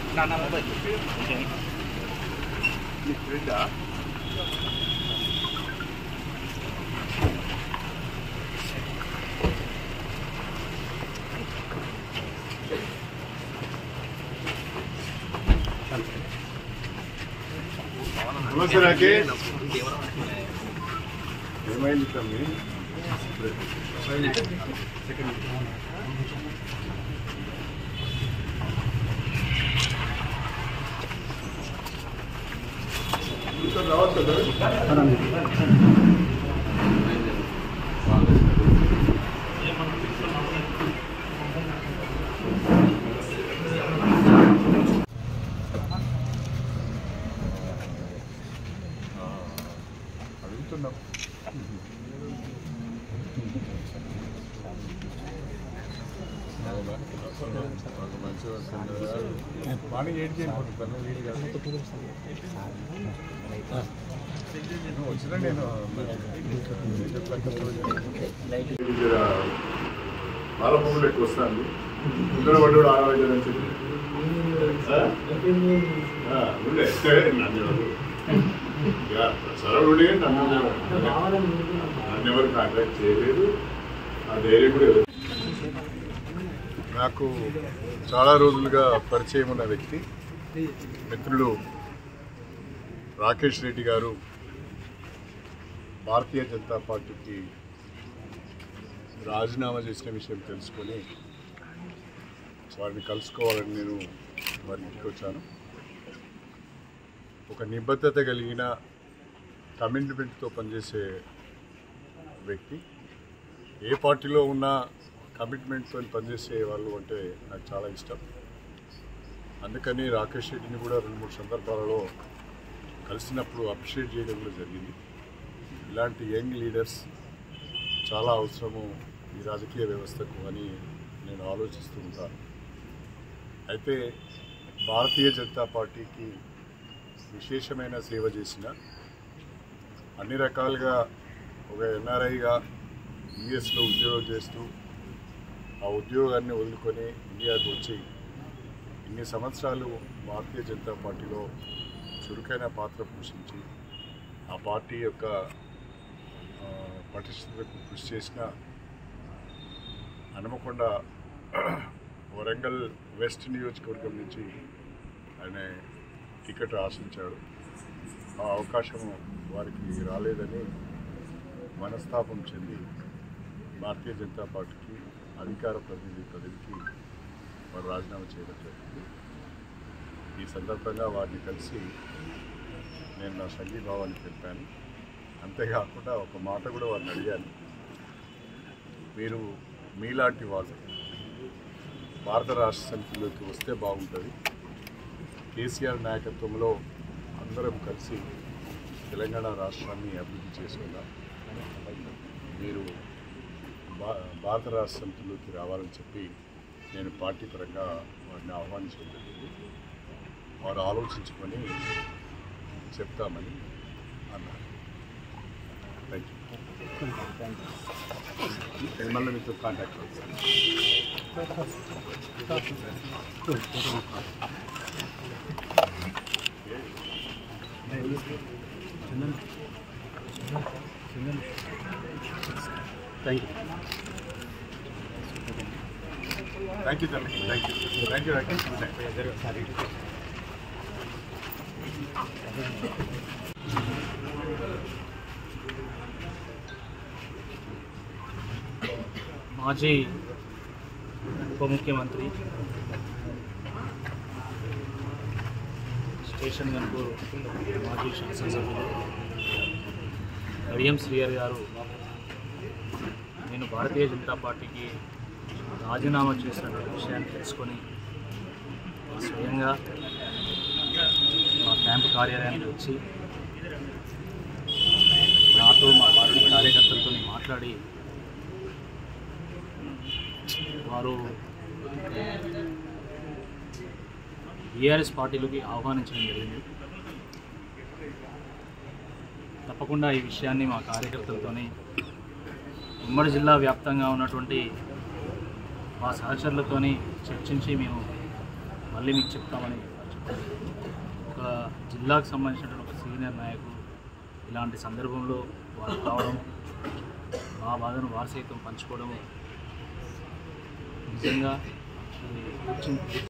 నమస్తే రాకేష్, ఏమైంది తమ్మి? రావచ్చు అడుగుతున్నాం. మంచిగా వస్తుంది. మార్నింగ్ 8కి వెళ్ళిపోతాను. వీలు కాదు వచ్చినా నేను బాల పువ్వులు ఎక్కువ వస్తాను. ముందర పడ్డాడు ఆరోగ్యం అని చెప్పి సరళుడే నన్ను ఎవరు కాంటాక్ట్ చేయలేదు. ఆ ధైర్యం కూడా నాకు చాలా రోజులుగా పరిచయం ఉన్న వ్యక్తి మిత్రులు రాకేష్ రెడ్డి గారు భారతీయ జనతా పార్టీకి రాజీనామా చేసిన విషయం తెలుసుకొని వారిని కలుసుకోవాలని నేను వారి ఇంటికి వచ్చాను. ఒక నిబద్ధత కలిగిన కమిట్మెంట్తో పనిచేసే వ్యక్తి, ఏ పార్టీలో ఉన్నా కమిట్మెంట్తో పనిచేసే వాళ్ళు అంటే నాకు చాలా ఇష్టం. అందుకని రాకేష్ రెడ్డిని కూడా 2-3 సందర్భాలలో కలిసినప్పుడు అప్రిషియేట్ చేయడం కూడా జరిగింది. ఇలాంటి యంగ్ లీడర్స్ చాలా అవసరము ఈ రాజకీయ వ్యవస్థకు అని నేను ఆలోచిస్తూ ఉంటాను. అయితే భారతీయ జనతా పార్టీకి విశేషమైన సేవ చేసిన, అన్ని రకాలుగా ఒక ఎన్ఆర్ఐగా యుఎస్లో ఉద్యోగం చేస్తూ ఆ ఉద్యోగాన్ని వదులుకొని ఇండియాకు వచ్చి ఇన్ని సంవత్సరాలు భారతీయ జనతా పార్టీలో చురుకైన పాత్ర పోషించి ఆ పార్టీ యొక్క పటిష్టతకు కృషి చేసిన, హనుమకొండ వరంగల్ వెస్ట్ నియోజకవర్గం నుంచి ఆయన టికెట్ ఆశించాడు. ఆ అవకాశం వారికి రాలేదని మనస్తాపం చెంది భారతీయ జనతా పార్టీకి అధికార ప్రతినిధి పదవికి వారు రాజీనామా చేయడం జరిగింది. ఈ సందర్భంగా వారిని కలిసి నేను నా సంఘీభావాన్ని తెలిపాను. అంతేకాకుండా ఒక మాట కూడా వారిని అడిగాను, మీరు మీలాంటి వాళ్ళు భారత రాష్ట్ర సమితిలోకి వస్తే బాగుంటుంది. కేసీఆర్ నాయకత్వంలో అందరం కలిసి తెలంగాణ రాష్ట్రాన్ని అభివృద్ధి చేసుకుందాం. మీరు భారత రాష్ట్ర సమితిలోకి రావాలని చెప్పి నేను పార్టీ పరంగా వారిని ఆహ్వానించడం జరిగింది. వారు ఆలోచించుకొని చెప్తామని అన్నారు. Thank you. మళ్ళీ మీతో కాంటాక్ట్ అవుతాను. Thank you. థ్యాంక్ యూ తల్లి. Thank you. Thank you Rakesh. మాజీ ఉప ముఖ్యమంత్రి స్టేషన్ గన్పూర్ మాజీ శాసనసభ్యులు రడియం శ్రీహరి గారు నేను భారతీయ జనతా పార్టీకి రాజీనామా చేసినటువంటి విషయాన్ని తెలుసుకొని స్వయంగా మా క్యాంపు కార్యాలయానికి వచ్చి నాతో మా పార్టీ కార్యకర్తలతో మాట్లాడి వారు బీఆర్ఎస్ పార్టీలోకి ఆహ్వానించడం జరిగింది. తప్పకుండా ఈ విషయాన్ని మా కార్యకర్తలతోని ఉమ్మడి జిల్లా వ్యాప్తంగా ఉన్నటువంటి మా సహచరులతోని చర్చించి మేము మళ్ళీ మీకు చెప్తామని ఒక జిల్లాకు సంబంధించినటువంటి ఒక సీనియర్ నాయకుడు ఇలాంటి సందర్భంలో వారు రావడం, మా బాధను వారు సైతం పంచుకోవడం నిజంగా